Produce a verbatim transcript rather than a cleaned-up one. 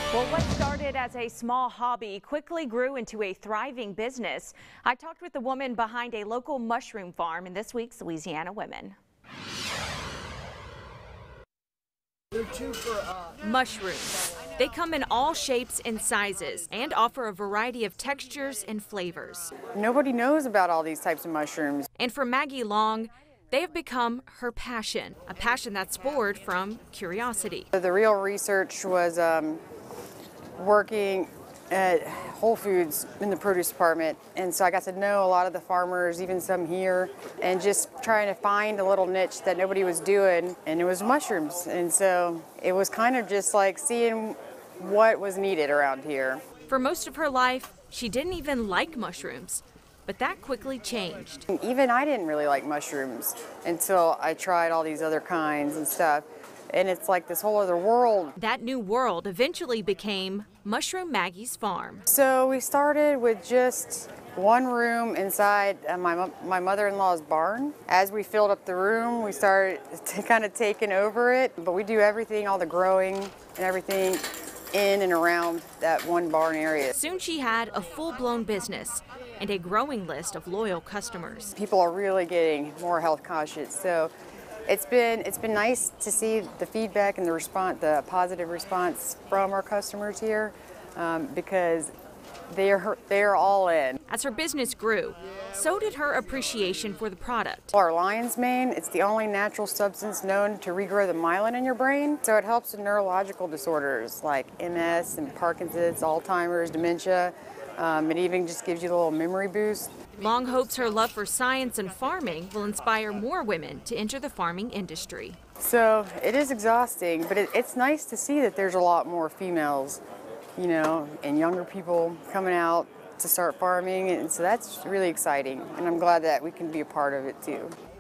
Well, what started as a small hobby quickly grew into a thriving business. I talked with the woman behind a local mushroom farm in this week's Louisiana Women. Mushrooms. They come in all shapes and sizes and offer a variety of textures and flavors. Nobody knows about all these types of mushrooms. And for Maggie Long, they have become her passion, a passion that's born from curiosity. The real research was um, working at Whole Foods in the produce department, and so I got to know a lot of the farmers, even some here, and just trying to find a little niche that nobody was doing, and it was mushrooms. And so it was kind of just like seeing what was needed around here. For most of her life, she didn't even like mushrooms, but that quickly changed. Even I didn't really like mushrooms until I tried all these other kinds and stuff. And it's like this whole other world. That new world eventually became Mushroom Maggie's farm. So we started with just one room inside my, my mother-in-law's barn. As we filled up the room, we started to kind of taking over it. But we do everything, all the growing and everything in and around that one barn area. Soon she had a full-blown business and a growing list of loyal customers. People are really getting more health conscious. So It's been it's been nice to see the feedback and the response, the positive response from our customers here, um, because they're they're all in. As her business grew, so did her appreciation for the product. Our lion's mane, it's the only natural substance known to regrow the myelin in your brain, so it helps with neurological disorders like M S and Parkinson's, Alzheimer's, dementia. Um, it even just gives you a little memory boost. Long hopes her love for science and farming will inspire more women to enter the farming industry. So it is exhausting, but it, it's nice to see that there's a lot more females, you know, and younger people coming out to start farming, and so that's really exciting, and I'm glad that we can be a part of it too.